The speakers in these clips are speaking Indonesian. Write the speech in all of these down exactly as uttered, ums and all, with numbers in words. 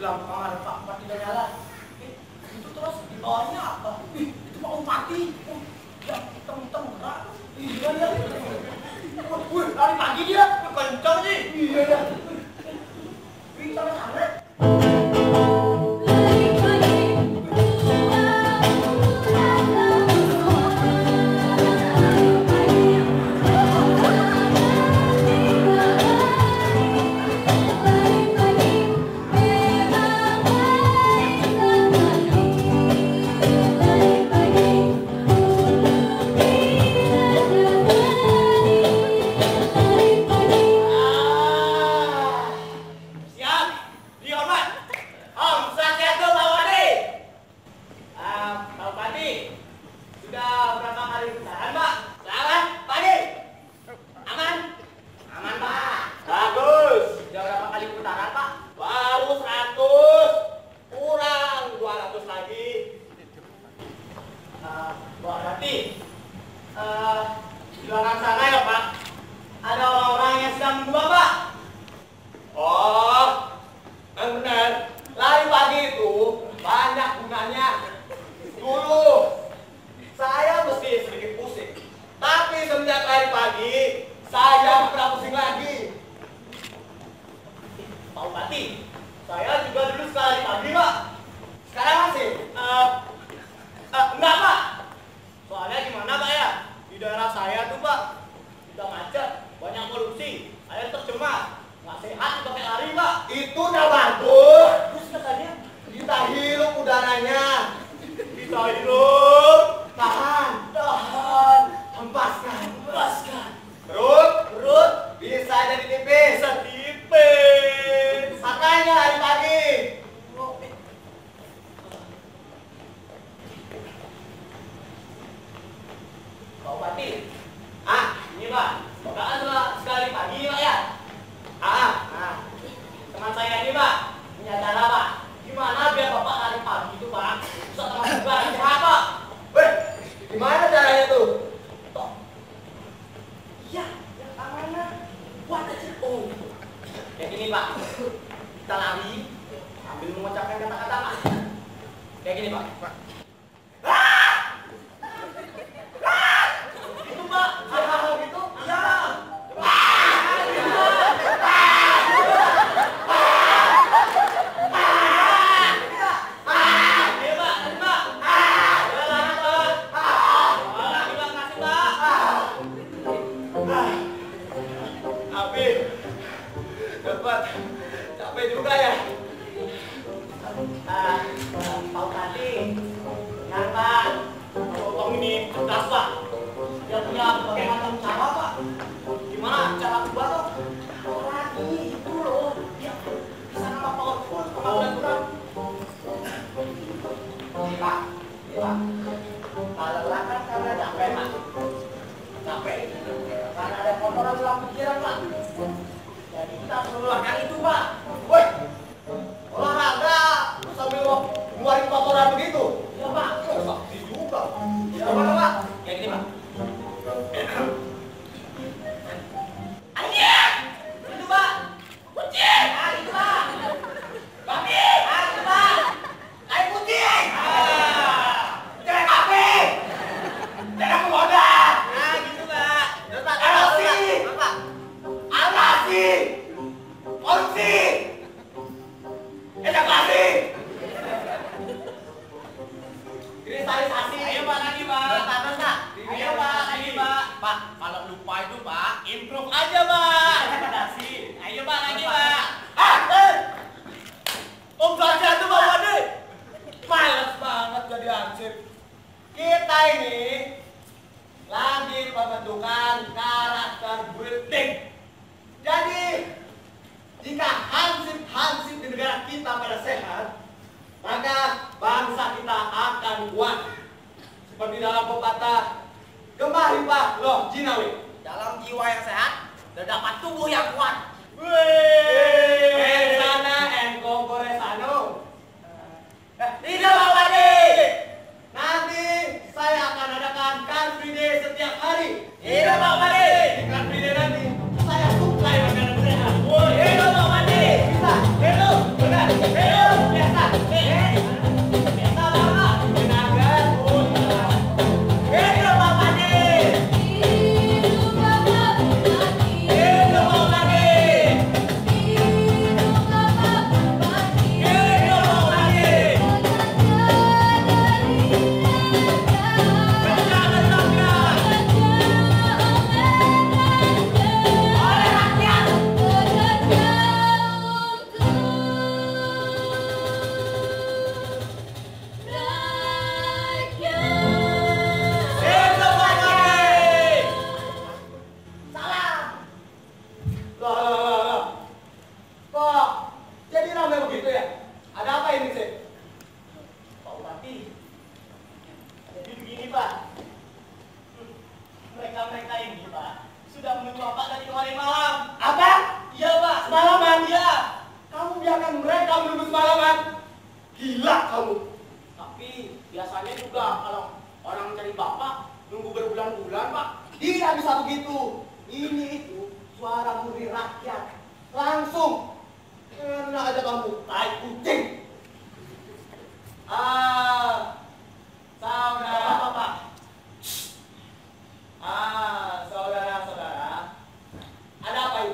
bilang kamar Pak Empat tidak nyala. Eh, itu terus di bawahnya apa? Ih, itu Pak Empati. Oh, ya hitam-hitam gerak. Iya ya. Wih, lari pagi dia. Kencang sih. Iya ya. Wih, sampai-sampai. Hello, Ini itu suara muri rakyat. Langsung. Enak aja kamu, tai kucing. Ah, saudara. Apa, Pak? Ah, saudara-saudara. Ada apa ini?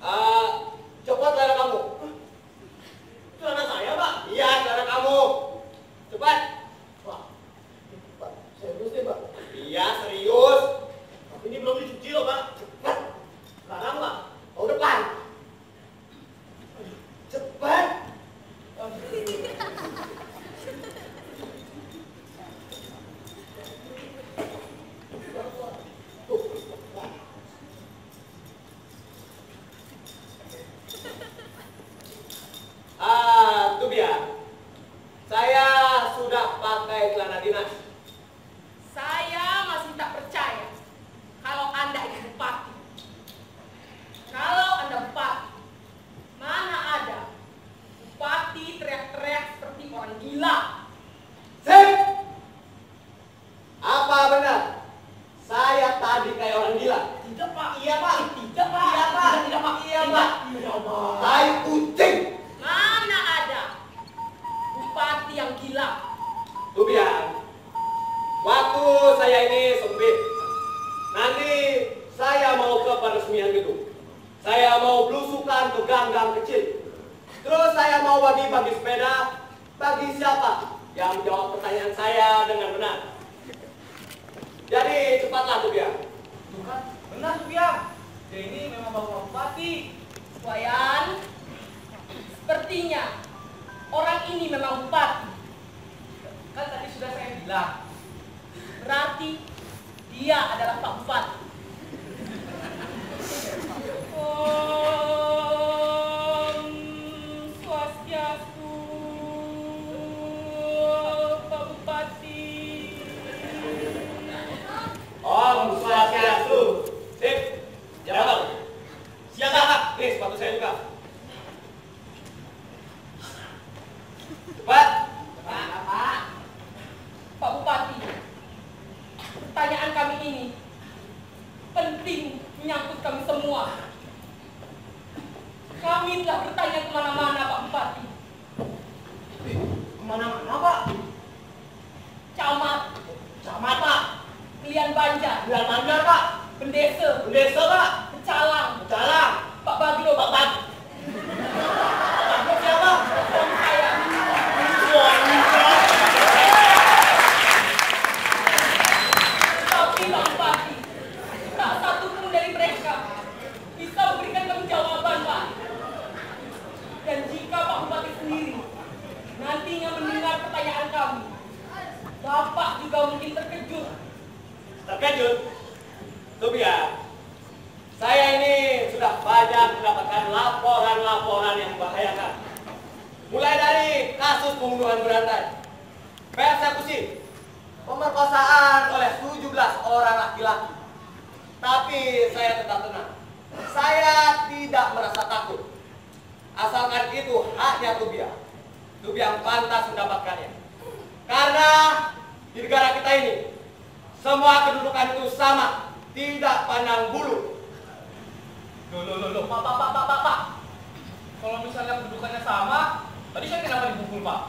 Iya, saudara kamu. dinas. Saya masih tak percaya kalau Anda ini bupati. Kalau Anda bupati, mana ada bupati teriak-teriak seperti orang gila. Sip! Apa benar? Saya tadi kayak orang gila. Tidak Pak. Iya Pak. Tidak Pak. Iya Pak. Tidak, tidak Pak. Iya Pak. Iya Pak. Tai kucing. Mana ada bupati yang gila. Tuh biar. Waktu saya ini sempit. Nanti saya mau ke peresmian gedung. Saya mau belusukan ke gang-gang kecil. Terus saya mau bagi-bagi sepeda. Bagi siapa yang menjawab pertanyaan saya dengan benar. Jadi cepatlah tuh biar. Tuh kan, benar tuh Biang. Dia ini memang bapak bupati. Wayan, sepertinya orang ini memang bupati. Kan tadi sudah saya bilang. Berarti dia adalah Pak Bupati. Om Swastiastu, Pak Bupati. Om Swastiastu. Sip. Jabat. Siapa? Nih sepatu saya juga. Cepat. Pak, Pak. Pak Bupati, pertanyaan kami ini penting menyangkut kami semua. Kami telah bertanya kemana-mana, Pak Bupati. Kemana-mana Pak? Camat, Camat Pak. Pilihan Banjar, Biar Banjar Pak. Pendesa, Pendesa Pak. Pecalang, Jalan. Pak Baglo, Pak Bag. Pak siapa? suami saya. Suami saya. Tapi Pak Bupati, tak satu pun dari mereka bisa memberikan kami jawaban, Pak. Dan jika Pak Bupati sendiri nantinya mendengar pertanyaan kami, Bapak juga mungkin terkejut. Terkejut. Tuh biar. Saya ini sudah banyak mendapatkan laporan-laporan yang membahayakan. Mulai dari kasus pembunuhan berantai, persekusi, pemerkosaan oleh tujuh belas orang laki-laki. Tapi saya tetap tenang. Saya tidak merasa takut. Asalkan itu haknya Tubia. Tubia yang pantas mendapatkannya. Karena di negara kita ini, semua kedudukan itu sama, tidak pandang bulu. Loh, loh, loh, loh. Pak, Pak, Pak, Pak, Pak, Pak. Kalau misalnya kedudukannya sama, tadi saya kenapa dipukul Pak?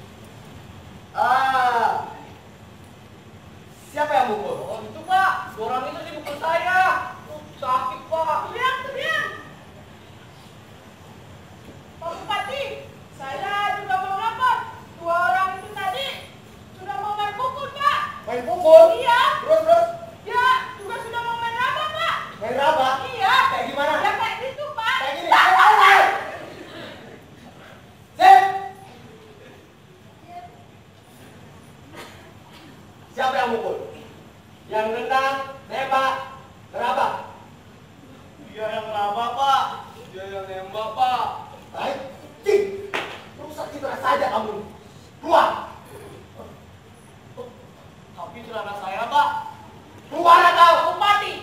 Ah, siapa yang mukul? Oh itu Pak, dua orang itu dipukul saya. Oh, sakit Pak. Diam, diam. Pak Bupati, saya juga mau lapor. Dua orang itu tadi sudah mau main pukul, Pak. Main pukul? Iya. Terus, terus? Ya, juga sudah mau main raba, Pak. Main raba? Iya. Kayak gimana? Ya kayak gitu, Pak. Kayak gini? Sip! Siapa yang mukul? Yang nendang, nembak, ngerabak? Dia yang lama Pak. Dia yang nembak Pak. Baik, cing! Rusak citra saja kamu. Keluar! Tapi celana saya Pak. Keluar atau? Bupati,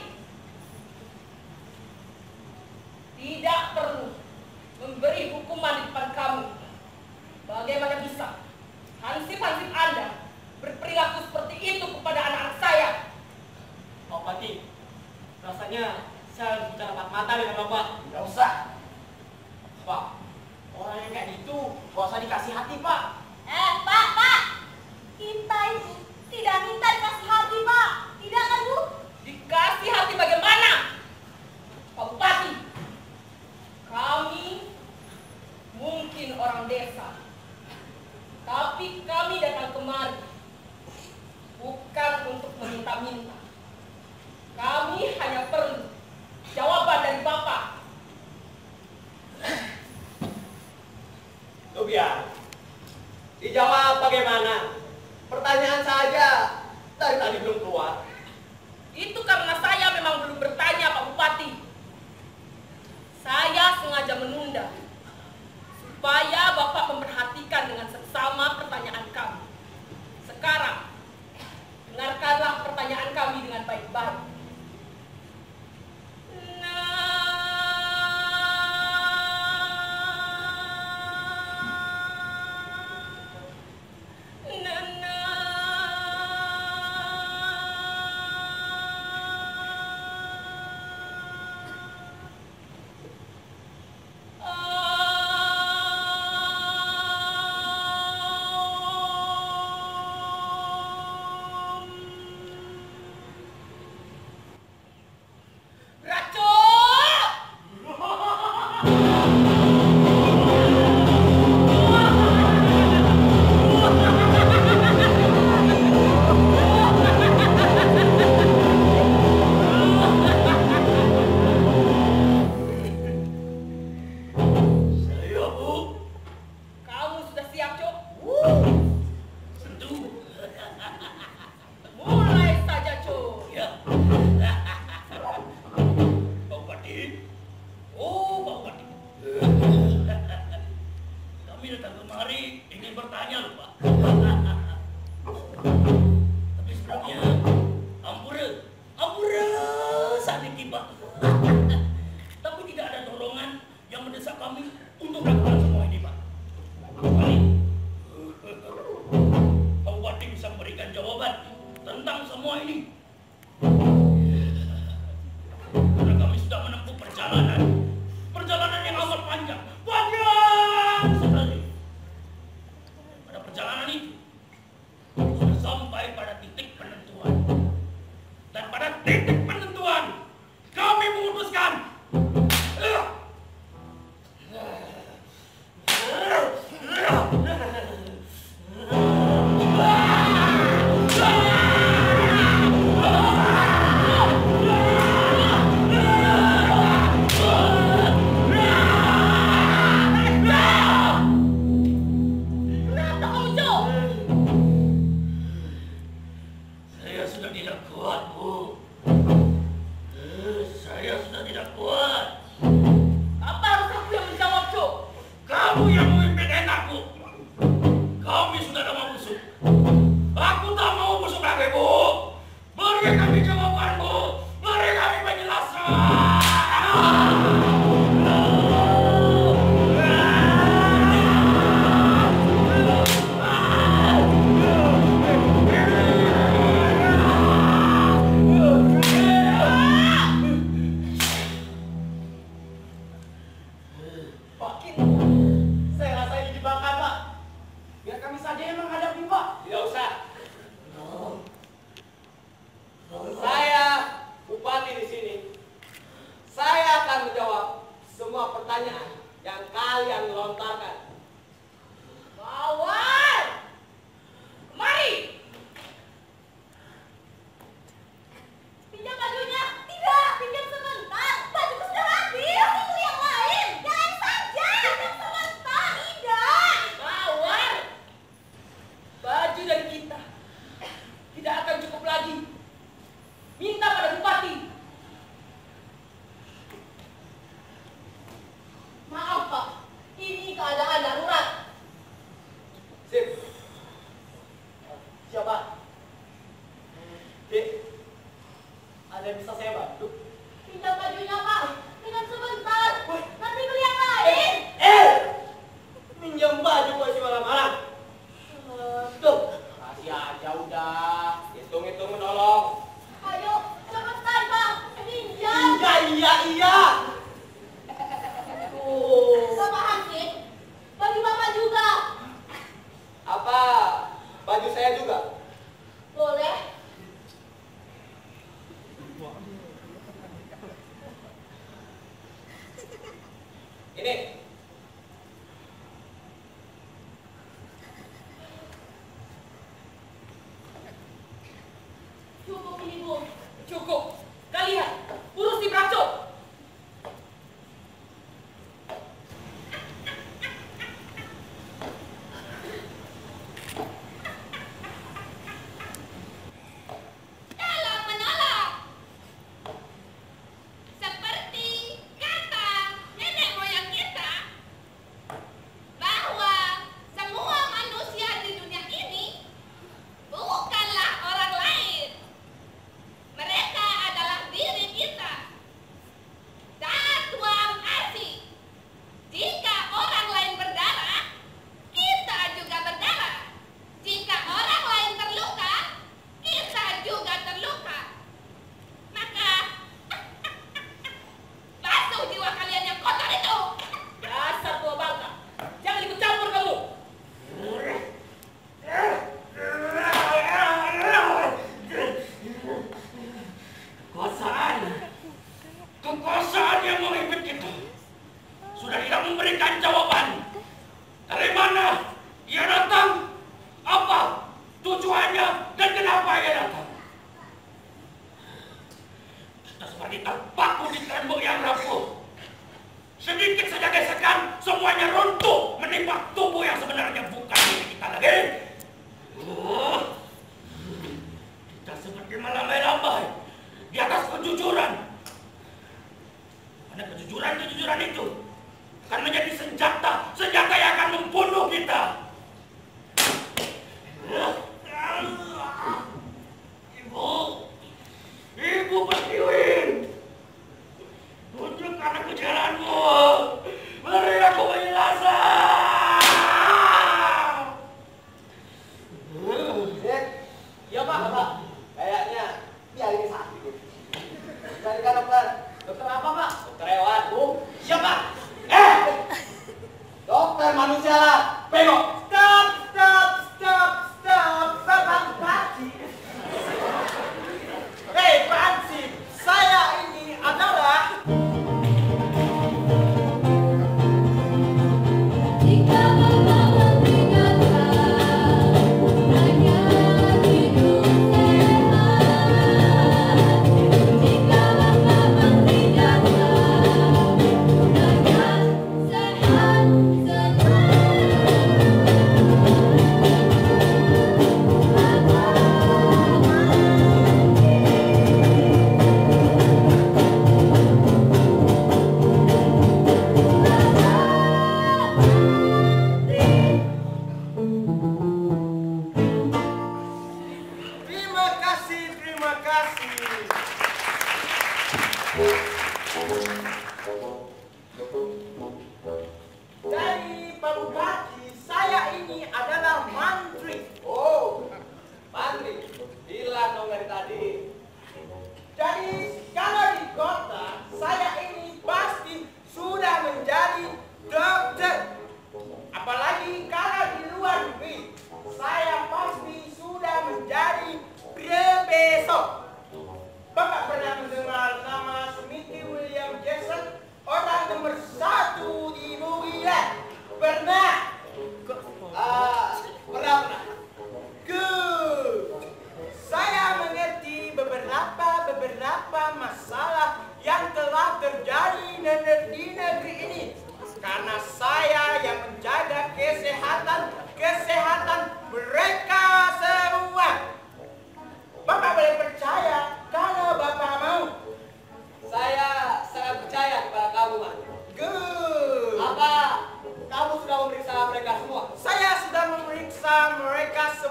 tidak perlu memberi hukuman di depan kami. Bagaimana bisa hansip-hansip Anda berperilaku seperti itu kepada anak-anak saya? Pak Bupati, rasanya saya harus bicara empat mata dengan Bapak. Tidak usah. Pak, orang yang kayak gitu gak usah dikasih hati Pak. Eh, Pak, Pak. Kita itu tidak minta dikasih hati, Pak. Tidak kan, Bu? Dikasih hati bagaimana? Pak Bupati, kami mungkin orang desa, tapi kami datang kemari bukan untuk meminta-minta. Kami hanya perlu jawaban dari Bapak. Tuh biar. Dijawab bagaimana? Pertanyaan saja dari tadi belum keluar. Itu karena saya memang belum bertanya, Pak Bupati. Saya sengaja menunda supaya Bapak memperhatikan dengan seksama pertanyaan kami. Sekarang, Pak. Tapi sebenarnya ampura, ampura sadiki Pak. Tapi tidak ada dorongan yang mendesak kami untuk melakukan semua ini Pak. Kecuali Pak Bupati bisa memberikan jawaban tentang semua ini. Karena kami sudah menempuh perjalanan, perjalanan yang amat panjang, panjang sekali. Pada perjalanan itu sudah sampai pada titik penentuan, dan pada titik penentuan kami memutuskan. Saya sudah tidak kuat, Bu. Eh, Saya sudah tidak kuat. Apa harus aku yang menjawab, Cok? Kamu yang memimpin enak, Bu. Kami sudah ada mau busuk. Aku tak mau busuk lagi, Bu. Beri kami jawaban, Bu. Beri kami penjelasan. Pak Kin, saya rasa ini jebakan Pak. Biar kami saja yang menghadapi Pak. Tidak usah. Saya bupati di sini. Saya akan menjawab semua pertanyaan yang kalian lontarkan. Kawan! Mari! Pinjam bajunya. Tidak, pinjam sebentar. Bajuku sudah habis. Itu yang lain. Jangan saja. Pinjam sebentar. Tidak. Kawan! Baju dari kita tidak akan cukup lagi. Minta pada bupati. Maaf Pak, ini keadaan darurat. Sip. Siapa? Dek, ada yang bisa saya bantu? Pinjam bajunya Pak. Pinjam sebentar. Nanti beli yang lain. Eh, minjem baju kok si malam-malam. Tuh, kasih aja udah. Hitung-hitung menolong. Ayo, cepetan Pak. Pinjam. Iya, iya, iya. Oh. Bapak Hansip, bagi Bapak juga. Apa baju saya juga? Boleh. Ini. Cukup ini Bu. Cukup. Kalian urus di Bracok.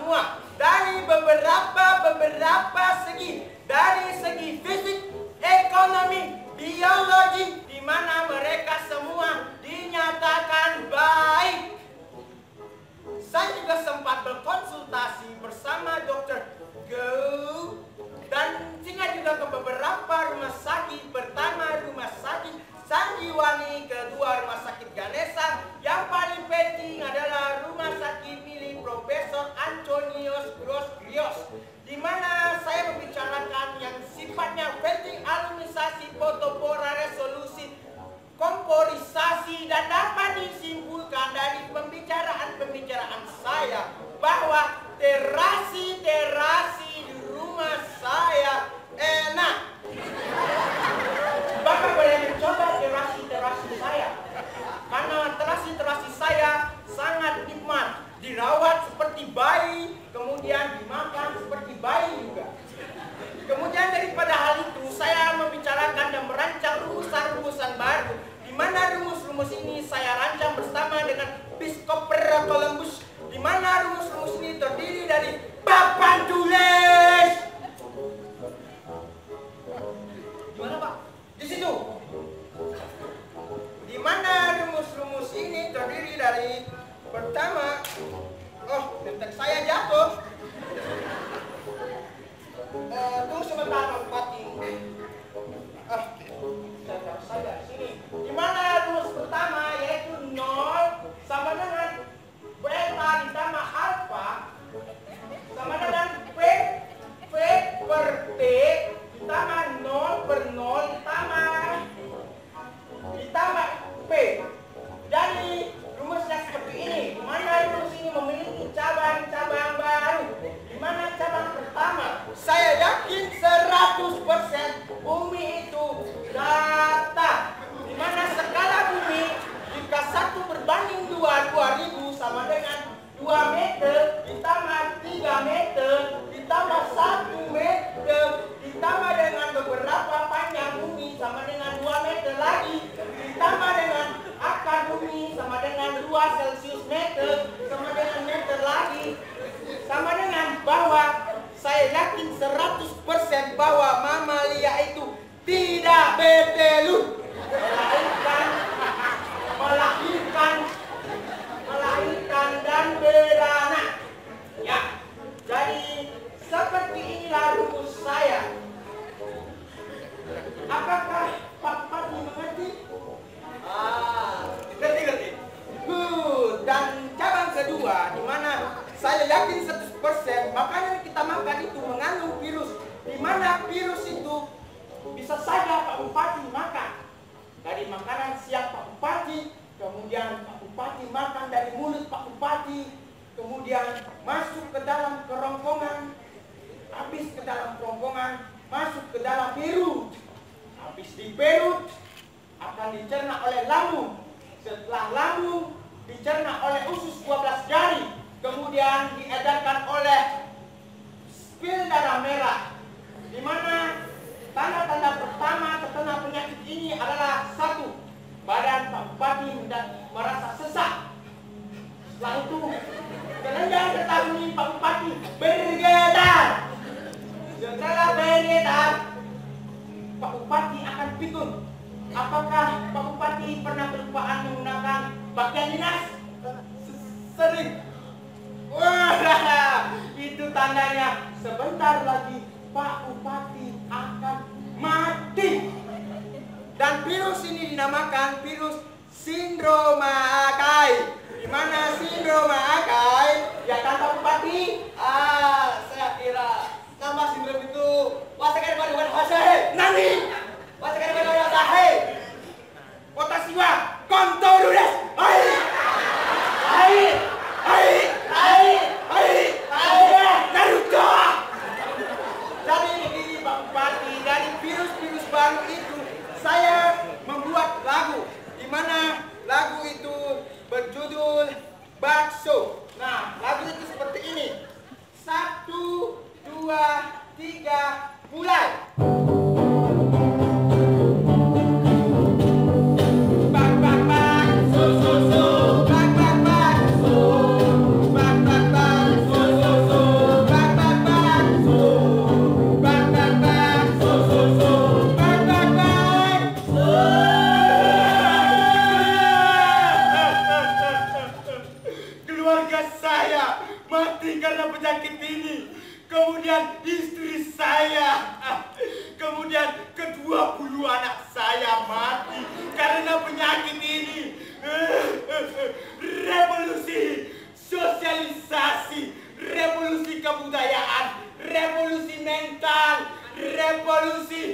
semua dari beberapa-beberapa segi, dari segi fisik, ekonomi, biologi, di mana mereka semua dinyatakan baik. Saya juga sempat berkonsultasi bersama dokter Go dan singa juga ke beberapa rumah sakit. Pertama rumah sakit Sanjiwani, kedua rumah sakit Ganesha, yang paling penting adalah rumah sakit milik Profesor Antonius Gross-Grios, di mana saya membicarakan yang sifatnya penting, alumnisasi, fotopora, resolusi, komporisasi, dan dapat disimpulkan dari pembicaraan-pembicaraan saya bahwa terasi-terasi di rumah saya enak. Bapak boleh mencoba terasi-terasi saya, karena terasi-terasi saya sangat nikmat, dirawat seperti bayi, kemudian dimakan seperti bayi juga. Kemudian daripada hal itu, saya membicarakan dan merancang rumusan-rumusan baru, di mana rumus-rumus ini saya rancang bersama dengan Christopher Columbus, di mana rumus-rumus ini terdiri dari papan tulis. Di mana, Pak? Di situ. Di mana rumus-rumus ini terdiri dari pertama, oh, detek saya jatuh. Eh, tunggu sebentar, Pak Bupati. Ah, saya taruh saja di sini. Di mana rumus pertama yaitu nol sama dengan beta ditambah alfa sama dengan P P per T ditambah nol per nol ditambah ditambah P. Jadi rumusnya seperti ini, di mana rumus ini memiliki cabang-cabang baru. Di mana cabang pertama, saya yakin seratus persen bumi itu datar. Di mana skala bumi jika satu berbanding dua, dua ribu sama dengan dua meter ditambah tiga meter ditambah satu meter ditambah dengan beberapa panjang bumi sama dengan dua meter lagi ditambah dengan akar bumi sama dengan dua celcius meter sama dengan meter lagi sama dengan bahwa saya yakin seratus persen bahwa mamalia itu tidak bertelur, melahirkan melahirkan melahirkan dan beranak. Ya, jadi seperti inilah rumus saya. Apakah Pak Bupati mengerti? Ah, ngerti ngerti. Good. Dan cabang kedua, di mana saya yakin seratus persen makanan kita makan itu mengandung virus, di mana virus itu bisa saja Pak Bupati makan dari makanan siang Pak Bupati, kemudian Pak Bupati makan dari mulut Pak Bupati, kemudian masuk ke dalam kerongkongan, habis ke dalam kerongkongan, masuk ke dalam perut, habis di perut akan dicerna oleh lambung, setelah lambung dicerna oleh usus dua belas jari, kemudian diedarkan oleh pil darah merah, di mana tanda-tanda pertama terkena penyakit ini adalah satu, badan Pak Bupati merasa sesak. Setelah itu kelenjar getah bumi Pak Bupati bergetar. Setelah bergetar, Pak Bupati akan pikun. Apakah Pak Bupati pernah kelupaan menggunakan pakaian dinas? Sering. Wah, itu tandanya sebentar lagi Pak Bupati akan mati. Dan virus ini dinamakan virus sindroma Akai. Di mana sindroma Akai? Ya kan Pak Bupati? Ah, saya kira nama sindrom itu wasakan pada pada wasahe. Nani? Wasakan pada pada wasahe. Watasiwa kontoru desu. Hai. Hai, Hai. hai, Hai. hai. Naruto. Jadi begini Pak Bupati, dari virus-virus baru itu saya membuat lagu, di mana lagu itu berjudul Bakso. Nah, lagu itu seperti mati karena penyakit ini. Kemudian istri saya, kemudian kedua puluh anak saya mati karena penyakit ini. Revolusi sosialisasi, revolusi kebudayaan, revolusi mental, revolusi